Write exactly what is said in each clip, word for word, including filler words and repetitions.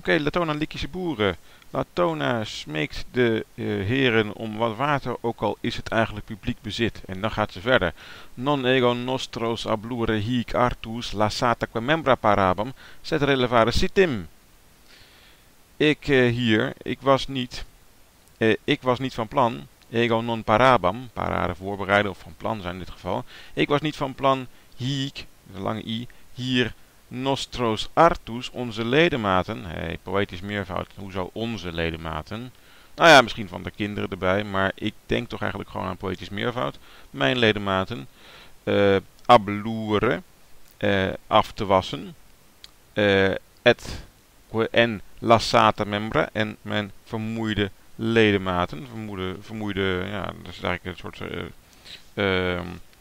okay, Latona Lycische boeren. Latona smeekt de uh, heren om wat water, ook al is het eigenlijk publiek bezit. En dan gaat ze verder. Non ego nostros ablure hic artus lassataque membra parabam, sed relevare sitim. Ik uh, hier, ik was niet, uh, ik was niet van plan, ego non parabam, parade voorbereiden of van plan zijn in dit geval. Ik was niet van plan hic, de lange i, hier nostros artus, onze ledematen, hey, poëtisch meervoud, hoezo onze ledematen? Nou ja, misschien van de kinderen erbij, maar ik denk toch eigenlijk gewoon aan poëtisch meervoud. Mijn ledematen, uh, ablure, uh, af te wassen, uh, et en lassata membra, en mijn vermoeide ledematen, vermoeide, vermoeide, ja, dat is eigenlijk een soort uh, uh,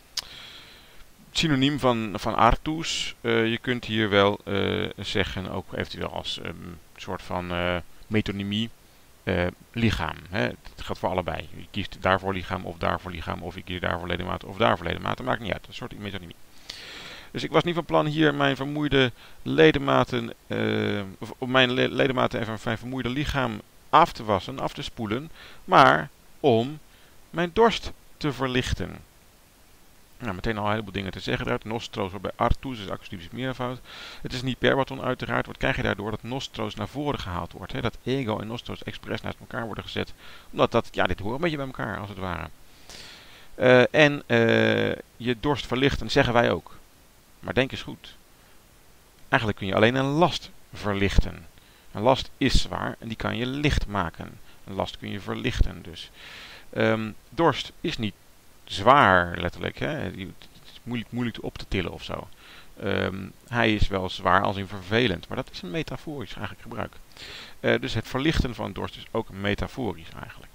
synoniem van, van artus. Uh, je kunt hier wel uh, zeggen, ook eventueel als um, soort van uh, metonymie, uh, lichaam. Hè. Het gaat voor allebei. Je kiest daarvoor lichaam of daarvoor lichaam, of je kiest daarvoor ledematen of daarvoor ledematen. Maakt niet uit. Een soort metonymie. Dus ik was niet van plan hier mijn vermoeide ledematen, uh, of mijn le ledematen en mijn vermoeide lichaam af te wassen, af te spoelen, maar om mijn dorst te verlichten. Nou, meteen al een heleboel dingen te zeggen eruit. Nostros bij artus is accustisch meervoud. Het is niet perbaton uiteraard. Wat krijg je daardoor? Dat nostros naar voren gehaald wordt. Hè? Dat ego en nostros expres naast elkaar worden gezet. Omdat dat, ja, dit hoort een beetje bij elkaar als het ware. Uh, en uh, je dorst verlichten zeggen wij ook. Maar denk eens goed. Eigenlijk kun je alleen een last verlichten. Een last is zwaar en die kan je licht maken. Een last kun je verlichten dus. Um, dorst is niet zwaar, letterlijk. Hè? Het is moeilijk, moeilijk op te tillen of zo. Um, hij is wel zwaar als in vervelend, maar dat is een metaforisch eigenlijk gebruik. Uh, dus het verlichten van dorst is ook metaforisch eigenlijk.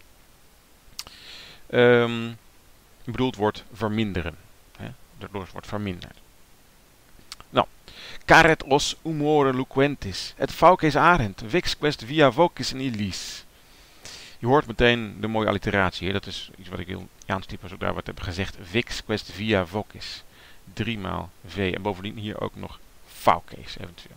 Um, bedoeld wordt verminderen. Hè? De dorst wordt verminderd. Nou, caret os humore loquentis, et fauces arent, vix quest via vocis in illis. Je hoort meteen de mooie alliteratie. Hè? Dat is iets wat ik wil aanstippen zodra we het hebben gezegd. Vix quest via vocis. Driemaal v. En bovendien hier ook nog fauces eventueel.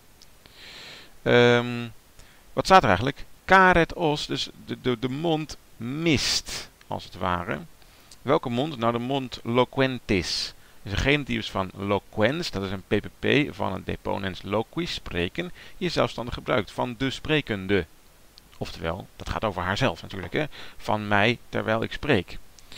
Um, wat staat er eigenlijk? Caret os, dus de, de, de mond mist, als het ware. Welke mond? Nou, de mond loquentis. Dus een genitief van loquens, dat is een ppp van een deponens loquis, spreken, je zelfstandig gebruikt, van de sprekende. Oftewel, dat gaat over haarzelf natuurlijk, hè? Van mij terwijl ik spreek.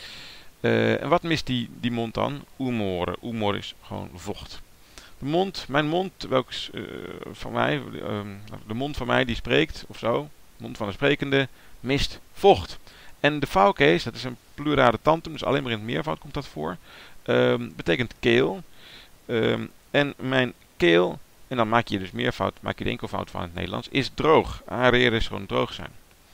Uh, en wat mist die, die mond dan? Humore. Humor is gewoon vocht. De mond, mijn mond, welks, uh, van mij, uh, de mond van mij die spreekt, of zo, de mond van de sprekende, mist vocht. En de fauces, dat is een plurale tantum, dus alleen maar in het meervoud komt dat voor. Um, betekent keel. Um, en mijn keel, en dan maak je dus meervoud, maak je de enkelvoud van het Nederlands, is droog. Areren is gewoon droog zijn.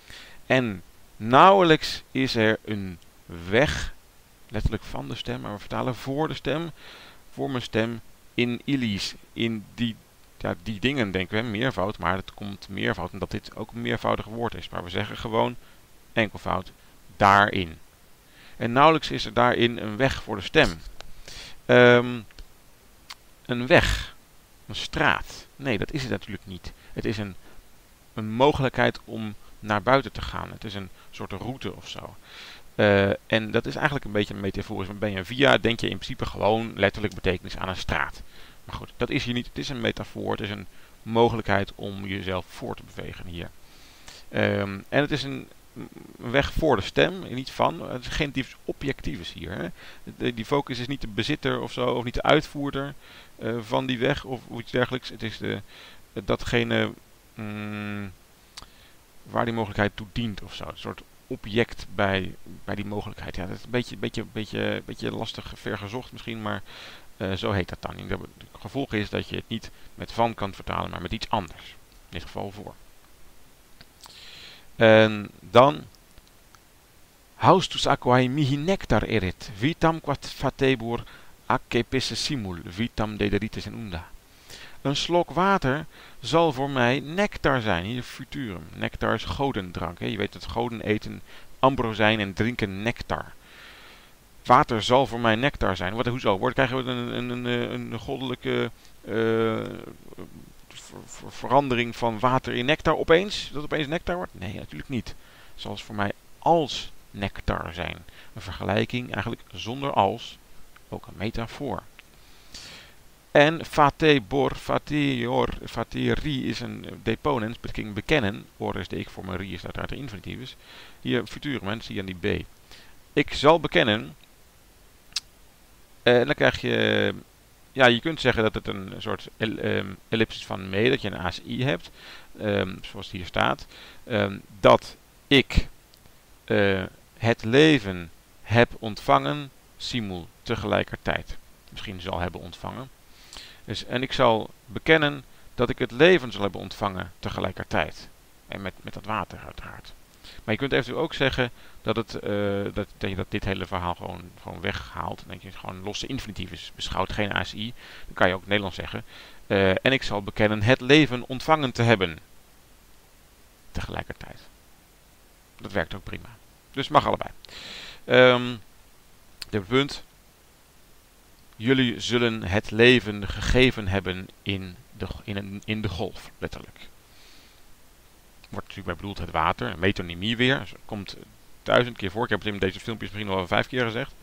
En nauwelijks is er een weg, letterlijk van de stem, maar we vertalen voor de stem, voor mijn stem, in illis, in die, ja, die dingen denken we, meervoud, maar het komt meervoud omdat dit ook een meervoudig woord is. Maar we zeggen gewoon enkelvoud, daarin. En nauwelijks is er daarin een weg voor de stem. Um, een weg. Een straat. Nee, dat is het natuurlijk niet. Het is een, een mogelijkheid om naar buiten te gaan. Het is een soort route of zo. Uh, en dat is eigenlijk een beetje een metaforisch. Maar ben je via, denk je in principe gewoon letterlijk betekenis aan een straat. Maar goed, dat is hier niet. Het is een metafoor. Het is een mogelijkheid om jezelf voor te bewegen hier. Um, en het is een een weg voor de stem, niet van. Het is geen objectief hier. Hè. De, die focus is niet de bezitter of zo, of niet de uitvoerder uh, van die weg of iets dergelijks. Het is de, datgene mm, waar die mogelijkheid toe dient of zo. Een soort object bij, bij die mogelijkheid. Ja, dat is een beetje, beetje, beetje, beetje lastig vergezocht misschien, maar uh, zo heet dat dan. Het gevolg is dat je het niet met van kan vertalen, maar met iets anders. In dit geval voor. En dan haustus aquae mihi nectar erit, vitam quat fatebur acce pisse simul, vitam dederitis in unda. Een slok water zal voor mij nectar zijn, hier futurum. Nectar is godendrank, hè? Je weet dat goden eten ambrosijn en drinken nectar. Water zal voor mij nectar zijn. Wat, hoezo? Wordt, krijgen we een, een, een, een goddelijke uh, ver, ver, verandering van water in nectar opeens? Dat het opeens nectar wordt? Nee, natuurlijk niet. Zoals voor mij als nectar zijn. Een vergelijking eigenlijk zonder als, ook een metafoor. En fate bor, fateor, fateri is een deponens, betekent bekennen. Or is de ik voor Marie, is uiteraard de infinitivus. Hier futurum, zie je aan die b. Ik zal bekennen. En uh, dan krijg je, ja, je kunt zeggen dat het een soort el, um, ellipsis van me, dat je een A S I hebt, um, zoals hier staat, um, dat ik uh, het leven heb ontvangen, simul, tegelijkertijd. Misschien zal hebben ontvangen. Dus, en ik zal bekennen dat ik het leven zal hebben ontvangen tegelijkertijd. En met, met dat water uiteraard. Maar je kunt eventueel ook zeggen dat, het, uh, dat, dat je dat dit hele verhaal gewoon, gewoon weghaalt. En dat je het gewoon losse infinitivus beschouwt, geen A S I. Dan kan je ook Nederlands zeggen. Uh, en ik zal bekennen het leven ontvangen te hebben. Tegelijkertijd. Dat werkt ook prima. Dus mag allebei. Um, de punt. Jullie zullen het leven gegeven hebben in de, in, een, in de golf, letterlijk. Wordt natuurlijk bij bedoeld het water, metonymie weer. Dus komt duizend keer voor. Ik heb het in deze filmpjes misschien al vijf keer gezegd.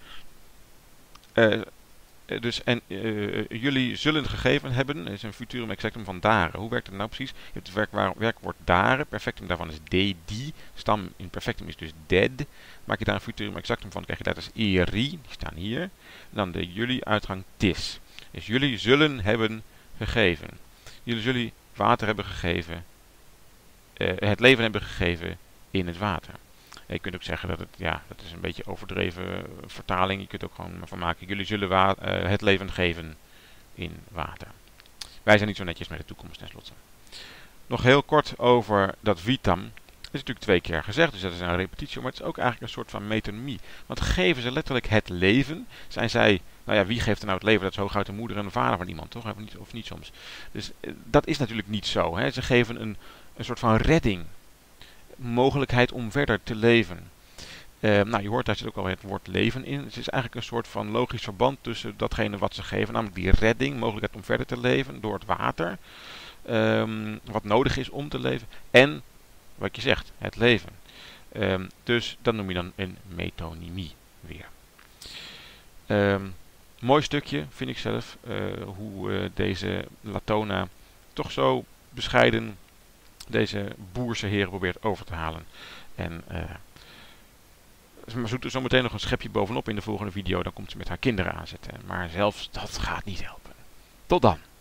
Uh, dus en uh, jullie zullen gegeven hebben, is een futurum exactum van daren. Hoe werkt het nou precies? Je hebt het werk, werkwoord daren, perfectum daarvan is dedi, stam in perfectum is dus dead. Maak je daar een futurum exactum van, krijg je letters eri, die staan hier. En dan de jullie uitgang tis. Dus jullie zullen hebben gegeven. Jullie zullen water hebben gegeven, uh, het leven hebben gegeven in het water. Je kunt ook zeggen dat het, ja, dat is een beetje overdreven vertaling. Je kunt ook gewoon van maken, jullie zullen wa- uh, het leven geven in water. Wij zijn niet zo netjes met de toekomst tenslotte. Nog heel kort over dat vitam. Dat is natuurlijk twee keer gezegd, dus dat is een repetitie. Maar het is ook eigenlijk een soort van metonymie. Want geven ze letterlijk het leven? Zijn zij, nou ja, wie geeft er nou het leven? Dat is hooguit de moeder en de vader van iemand, toch? Of niet, of niet soms. Dus uh, dat is natuurlijk niet zo. Hè? Ze geven een, een soort van redding. Mogelijkheid om verder te leven. Uh, nou, je hoort daar zit ook al het woord leven in. Het is eigenlijk een soort van logisch verband tussen datgene wat ze geven, namelijk die redding, mogelijkheid om verder te leven door het water, um, wat nodig is om te leven, en wat je zegt, het leven. Um, dus dat noem je dan een metonymie weer. Um, mooi stukje, vind ik zelf, uh, hoe uh, deze Latona toch zo bescheiden deze boerse heren probeert over te halen. En uh, ze doet zo meteen nog een schepje bovenop in de volgende video. Dan komt ze met haar kinderen aanzetten. Maar zelfs dat gaat niet helpen. Tot dan.